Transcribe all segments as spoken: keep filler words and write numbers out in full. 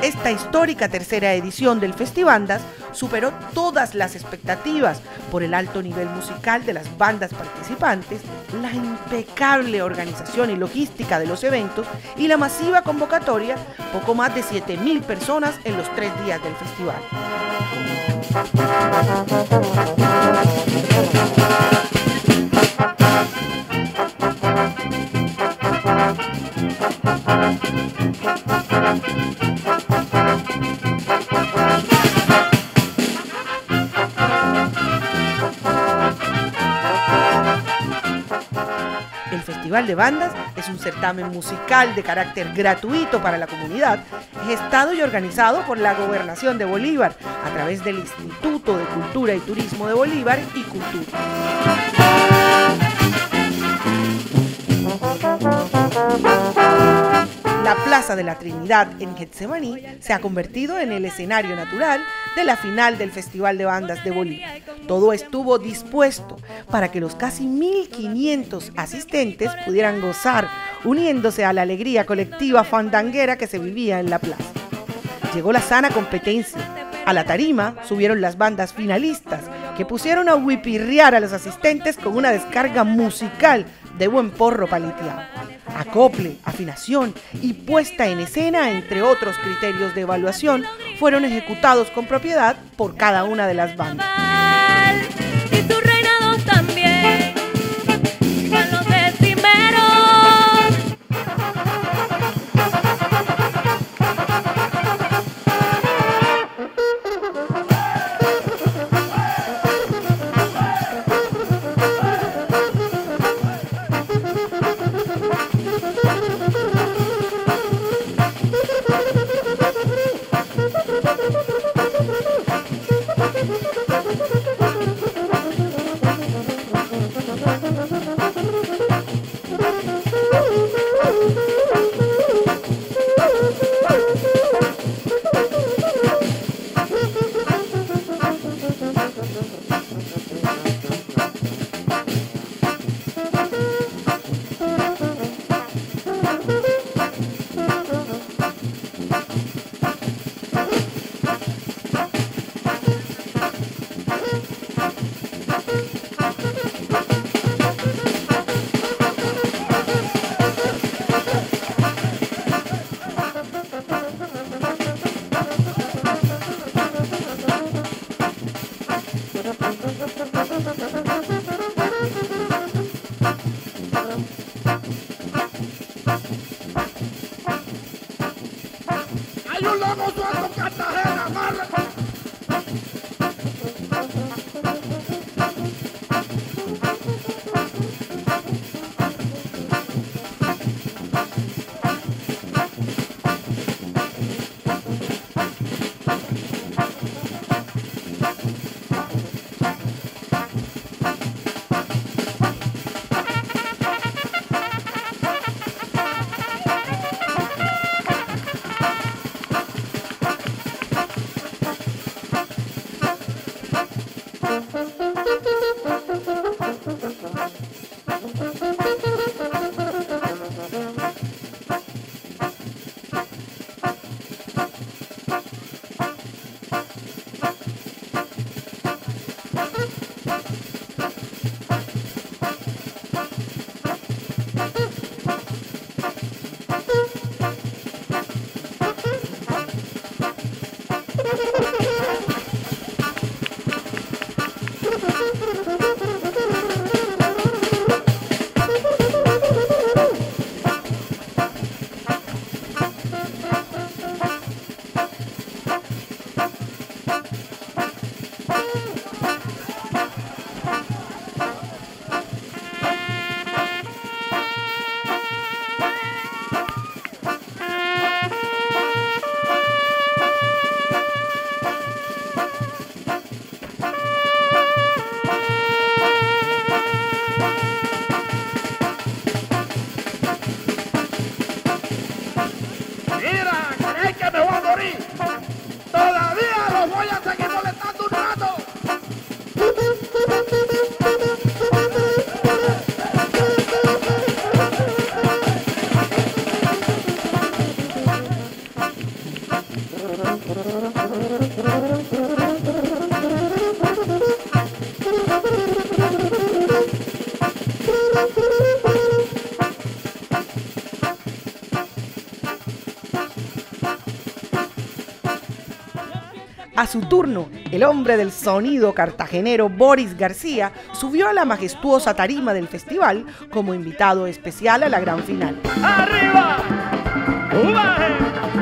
Esta histórica tercera edición del Festibandas superó todas las expectativas por el alto nivel musical de las bandas participantes, la impecable organización y logística de los eventos y la masiva convocatoria, poco más de siete mil personas en los tres días del festival. El Festival de Bandas es un certamen musical de carácter gratuito para la comunidad, gestado y organizado por la Gobernación de Bolívar a través del Instituto de Cultura y Turismo de Bolívar y Cultura. La Plaza de la Trinidad en Getsemaní se ha convertido en el escenario natural de la final del Festival de Bandas de Bolívar. Todo estuvo dispuesto para que los casi mil quinientos asistentes pudieran gozar, uniéndose a la alegría colectiva fandanguera que se vivía en la plaza. Llegó la sana competencia. A la tarima subieron las bandas finalistas, que pusieron a huipirriar a los asistentes con una descarga musical de buen porro paleteado. Acople, afinación y puesta en escena, entre otros criterios de evaluación, fueron ejecutados con propiedad por cada una de las bandas. Y tu reinado también, con los decimeros. Hay un loco suelto en Cartagena, amarra. A su turno, el hombre del sonido cartagenero Boris García subió a la majestuosa tarima del festival como invitado especial a la gran final. ¡Arriba! ¡Ubaje!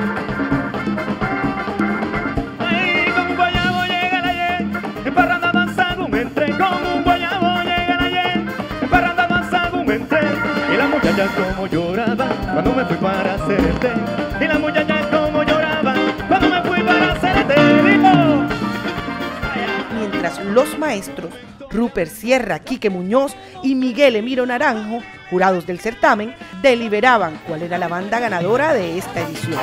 Ahí como un guayabo llega el ayer, en parranda danzando un entre, como un guayabo llega el ayer, en parranda danzando un entre, y la muchacha como lloraba cuando me fui para hacerte, y la muchacha como lloraba cuando me fui para hacerte. Mientras los maestros Rupert Sierra, Quique Muñoz y Miguel Emiro Naranjo, jurados del certamen, deliberaban cuál era la banda ganadora de esta edición.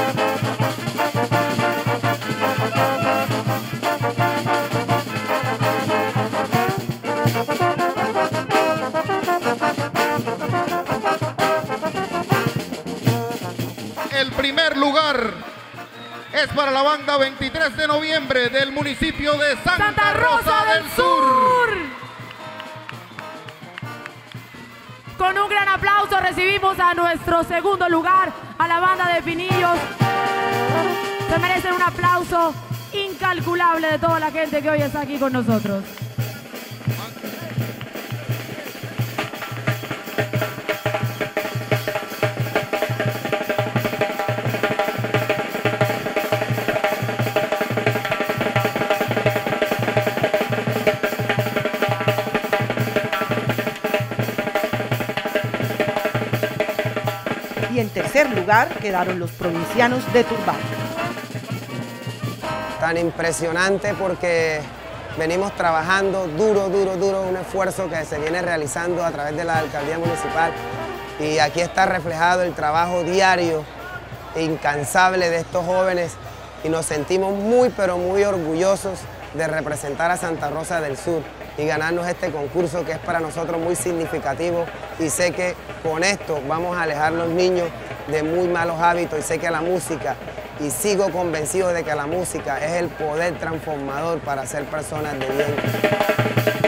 El primer lugar es para la banda veintitrés de noviembre del municipio de Santa, Santa Rosa del Sur. Con un gran aplauso recibimos a nuestro segundo lugar, a la banda de Pinillos. Se merecen un aplauso incalculable de toda la gente que hoy está aquí con nosotros. Y en tercer lugar quedaron los provincianos de Turbán. Tan impresionante porque venimos trabajando duro, duro, duro, un esfuerzo que se viene realizando a través de la alcaldía municipal y aquí está reflejado el trabajo diario e incansable de estos jóvenes y nos sentimos muy, pero muy orgullosos de representar a Santa Rosa del Sur y ganarnos este concurso que es para nosotros muy significativo y sé que con esto vamos a alejar a los niños de muy malos hábitos y sé que la música, y sigo convencido de que la música es el poder transformador para ser personas de bien.